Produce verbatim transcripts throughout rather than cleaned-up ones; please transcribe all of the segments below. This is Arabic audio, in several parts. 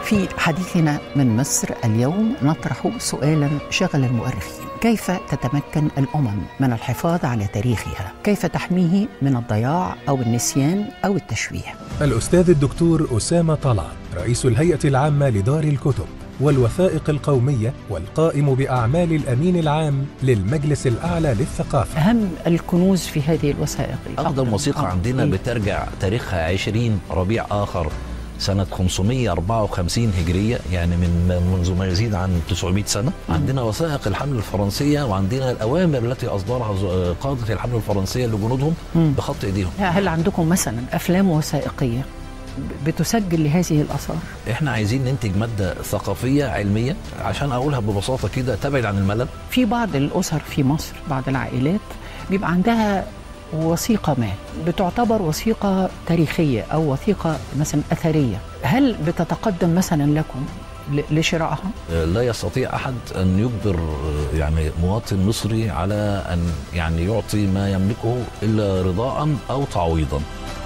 في حديثنا من مصر اليوم نطرح سؤالا شغل المؤرخين: كيف تتمكن الأمم من الحفاظ على تاريخها؟ كيف تحميه من الضياع أو النسيان أو التشويه؟ الأستاذ الدكتور أسامة طلعت، رئيس الهيئة العامة لدار الكتب والوثائق القومية والقائم بأعمال الأمين العام للمجلس الأعلى للثقافة. أهم الكنوز في هذه الوثائق أقدم وثيقة عندنا بترجع تاريخها عشرين ربيع آخر سنة خمسمائة وأربعة وخمسين هجرية، يعني من منذ ما يزيد عن تسعمائة سنة. عندنا وثائق الحملة الفرنسية، وعندنا الأوامر التي أصدرها قادة الحملة الفرنسية لجنودهم بخط إيديهم. هل عندكم مثلا أفلام وثائقية بتسجل لهذه الآثار؟ إحنا عايزين ننتج مادة ثقافية علمية، عشان أقولها ببساطة كده تبعد عن الملل. في بعض الأسر في مصر، بعض العائلات بيبقى عندها وثيقة ما بتعتبر وثيقة تاريخية أو وثيقة مثلا أثرية، هل بتتقدم مثلا لكم لشرائها؟ لا يستطيع أحد أن يجبر يعني مواطن مصري على أن يعني يعطي ما يملكه إلا رضاء أو تعويضا.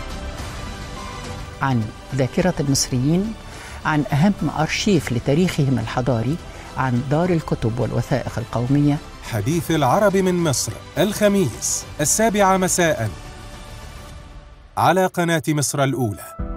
عن ذاكرة المصريين، عن أهم أرشيف لتاريخهم الحضاري، عن دار الكتب والوثائق القومية. حديث العرب من مصر، الخميس السابعة مساء على قناة مصر الأولى.